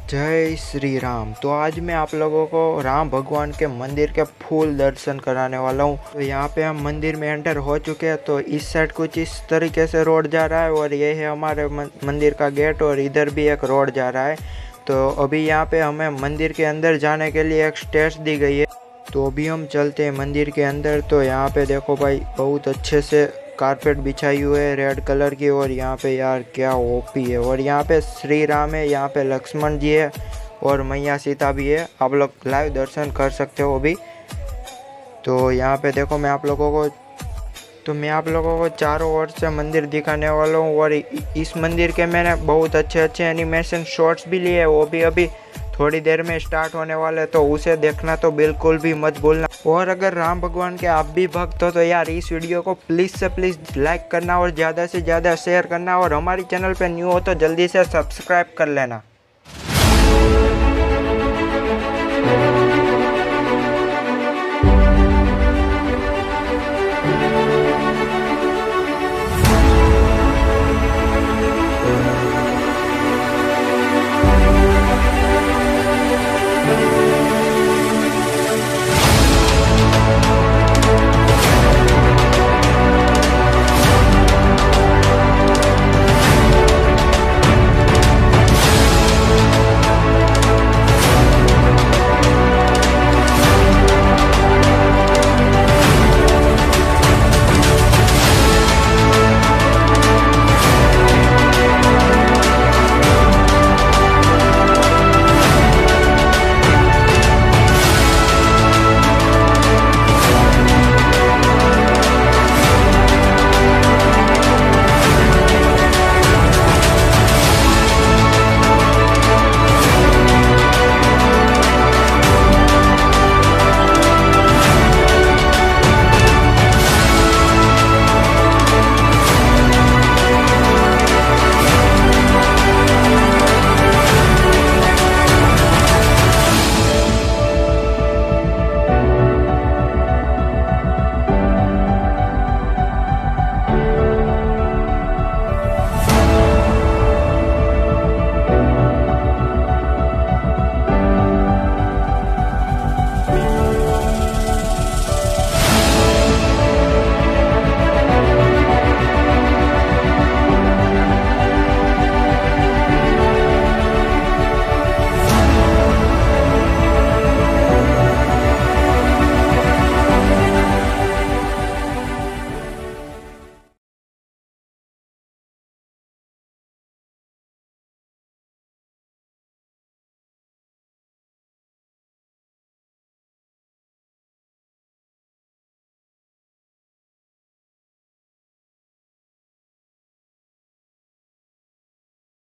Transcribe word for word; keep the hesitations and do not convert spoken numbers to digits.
जय श्री राम। तो आज मैं आप लोगों को राम भगवान के मंदिर के फुल दर्शन कराने वाला हूँ। तो यहाँ पे हम मंदिर में एंटर हो चुके हैं। तो इस साइड कुछ इस तरीके से रोड जा रहा है और ये है हमारे मंदिर का गेट और इधर भी एक रोड जा रहा है। तो अभी यहाँ पे हमें मंदिर के अंदर जाने के लिए एक स्टेज दी गई है। तो अभी हम चलते हैं मंदिर के अंदर। तो यहाँ पे देखो भाई, बहुत अच्छे से कारपेट बिछाई हुई है रेड कलर की। और यहाँ पे यार क्या ओपी है। और यहाँ पे श्री राम है, यहाँ पे लक्ष्मण जी है और मैया सीता भी है। आप लोग लाइव दर्शन कर सकते हो अभी। तो यहाँ पे देखो, मैं आप लोगों को तो मैं आप लोगों को चारों ओर से मंदिर दिखाने वाला हूँ। और इस मंदिर के मैंने बहुत अच्छे अच्छे एनिमेशन शॉट्स भी लिए हैं, वो भी अभी थोड़ी देर में स्टार्ट होने वाले। तो उसे देखना तो बिल्कुल भी मत भूलना। और अगर राम भगवान के आप भी भक्त हो तो यार इस वीडियो को प्लीज़ से प्लीज़ लाइक करना और ज़्यादा से ज़्यादा शेयर करना। और हमारी चैनल पे न्यू हो तो जल्दी से सब्सक्राइब कर लेना।